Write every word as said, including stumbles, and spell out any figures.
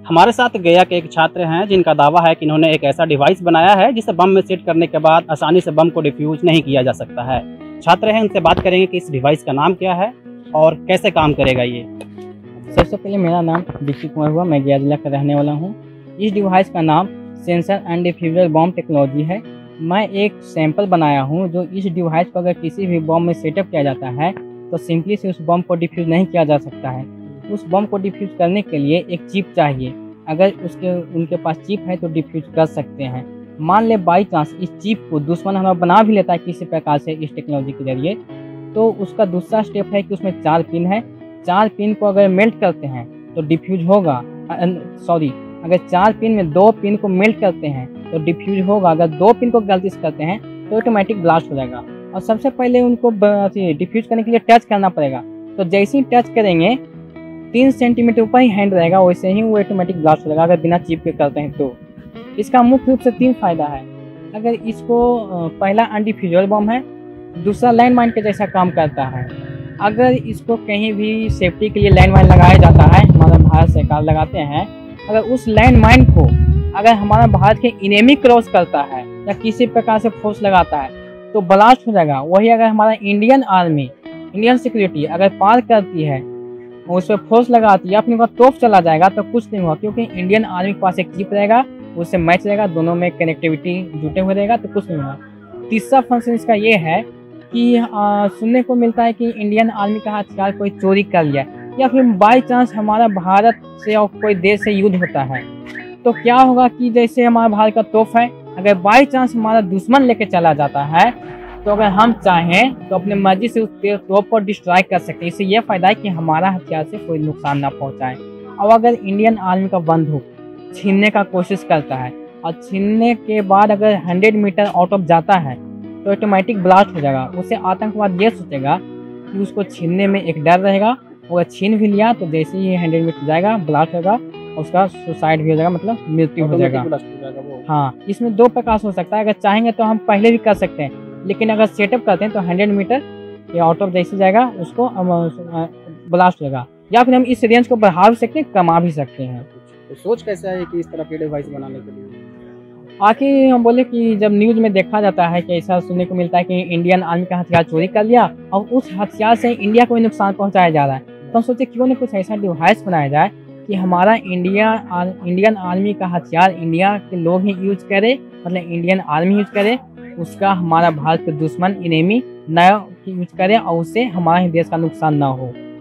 हमारे साथ गया के एक छात्र हैं जिनका दावा है कि इन्होंने एक ऐसा डिवाइस बनाया है जिसे बम में सेट करने के बाद आसानी से बम को डिफ्यूज नहीं किया जा सकता है। छात्र हैं, उनसे बात करेंगे कि इस डिवाइस का नाम क्या है और कैसे काम करेगा ये। सबसे पहले मेरा नाम दीक्षित कुमार हुआ, मैं गया जिला का रहने वाला हूँ। इस डिवाइस का नाम sensor and diffuser bomb technology है। मैं एक सैंपल बनाया हूँ जो इस डिवाइस को अगर किसी भी बॉम्ब में सेटअप किया जाता है तो सिंपली से उस बम को डिफ्यूज नहीं किया जा सकता है। उस बम को डिफ्यूज करने के लिए एक चिप चाहिए। अगर उसके उनके पास चिप है तो डिफ्यूज कर सकते हैं। मान ले बाई चांस इस चिप को दुश्मन हमारा बना भी लेता है किसी प्रकार से इस टेक्नोलॉजी के जरिए, तो उसका दूसरा स्टेप है कि उसमें चार पिन है। चार पिन को अगर मेल्ट करते हैं तो डिफ्यूज होगा। सॉरी अगर चार पिन में दो पिन को मेल्ट करते हैं तो डिफ्यूज होगा। अगर दो पिन को गलती से करते हैं तो ऑटोमेटिक ब्लास्ट हो जाएगा। और सबसे पहले उनको डिफ्यूज करने के लिए टच करना पड़ेगा। तो जैसे ही टच करेंगे तीन सेंटीमीटर ऊपर ही हैंड रहेगा, वैसे ही वो ऑटोमेटिक ब्लास्ट हो जाएगा अगर बिना चिप के करते हैं तो। इसका मुख्य रूप से तीन फायदा है। अगर इसको पहला अनडिफ्यूजेबल बम है, दूसरा लैंड माइन के जैसा काम करता है। अगर इसको कहीं भी सेफ्टी के लिए लैंड माइन लगाया जाता है, हमारा भारत सरकार लगाते हैं, अगर उस लैंड माइन को अगर हमारा भारत के इनेमी क्रॉस करता है या किसी प्रकार से फोर्स लगाता है तो ब्लास्ट हो जाएगा। वही अगर हमारा इंडियन आर्मी, इंडियन सिक्योरिटी अगर पार करती है, उस पर फोर्स लगाती है, अपने को तोप चला जाएगा तो कुछ नहीं हुआ, क्योंकि इंडियन आर्मी के पास एक चिप रहेगा, उससे मैच रहेगा, दोनों में कनेक्टिविटी जुटे हुए रहेगा तो कुछ नहीं हुआ। तीसरा फंक्शन इसका ये है कि आ, सुनने को मिलता है कि इंडियन आर्मी का हथियार कोई चोरी कर लिया या फिर बाई चांस हमारा भारत से और कोई देश से युद्ध होता है तो क्या होगा कि जैसे हमारा भारत का तोप है, अगर बाई चांस हमारा दुश्मन लेके चला जाता है तो अगर हम चाहें तो अपने मर्जी से उस तोप को डिस्ट्रॉय कर सकते हैं। इससे यह फायदा है कि हमारा हथियार से कोई नुकसान ना पहुंचाए। और अगर इंडियन आर्मी का बंदूक छीनने का कोशिश करता है और छीनने के बाद अगर हंड्रेड मीटर आउट ऑफ जाता है तो ऑटोमेटिक ब्लास्ट हो जाएगा। उससे आतंकवाद ये सोचेगा कि उसको छीनने में एक डर रहेगा, अगर छीन भी लिया तो जैसे ही हंड्रेड मीटर जाएगा ब्लास्ट होगा, उसका सुसाइड भी हो जाएगा, मतलब मृत्यु हो जाएगा। हाँ, इसमें दो प्रकार हो सकता है। अगर चाहेंगे तो हम पहले भी कर सकते हैं, लेकिन अगर सेटअप करते हैं तो हंड्रेड मीटर या आउट ऑफ जैसे जाएगा उसको ब्लास्ट हो जाएगा। या फिर हम इस रेंज को बढ़ा भी सकते हैं, कमा भी सकते हैं। तो सोच कैसे है कि इस तरह के डिवाइस बनाने के लिए? आखिर हम बोले कि जब न्यूज़ में देखा जाता है कि ऐसा सुनने को मिलता है कि इंडियन आर्मी का हथियार चोरी कर लिया और उस हथियार से इंडिया को नुकसान पहुंचाया जा रहा है, तो हम सोचे क्यों ना कुछ ऐसा डिवाइस बनाया जाए कि हमारा इंडिया इंडियन आर्मी का हथियार इंडिया के लोग ही यूज करें, मतलब इंडियन आर्मी यूज करे, उसका हमारा भारत के दुश्मन इनेमी न यूज करे और उससे हमारे देश का नुकसान ना हो।